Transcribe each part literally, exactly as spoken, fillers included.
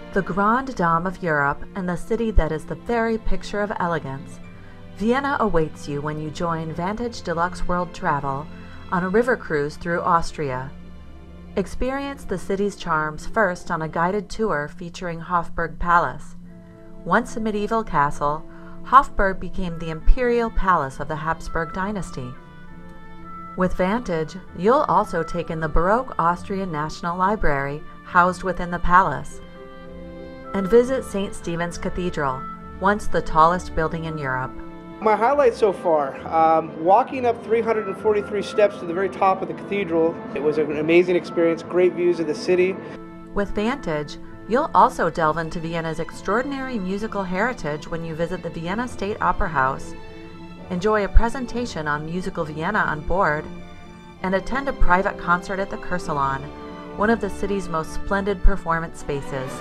The grande dame of Europe and the city that is the very picture of elegance, Vienna awaits you when you join Vantage Deluxe World Travel on a river cruise through Austria. Experience the city's charms first on a guided tour featuring Homburg Palace. Once a medieval castle, Homburg became the imperial palace of the Habsburg dynasty. With Vantage, you'll also take in the baroque Austrian National Library housed within the palace, and visit Saint Stephen's Cathedral, once the tallest building in Europe. My highlights so far, um, walking up three hundred forty-three steps to the very top of the cathedral. It was an amazing experience, great views of the city. With Vantage, you'll also delve into Vienna's extraordinary musical heritage when you visit the Vienna State Opera House, enjoy a presentation on musical Vienna on board, and attend a private concert at the Kursalon, one of the city's most splendid performance spaces.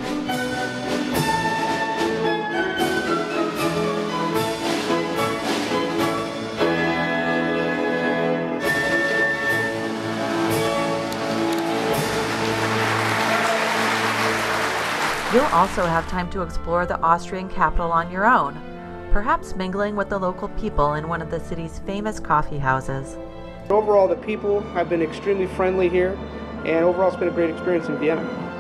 You'll also have time to explore the Austrian capital on your own, perhaps mingling with the local people in one of the city's famous coffee houses. Overall, the people have been extremely friendly here, and overall it's been a great experience in Vienna.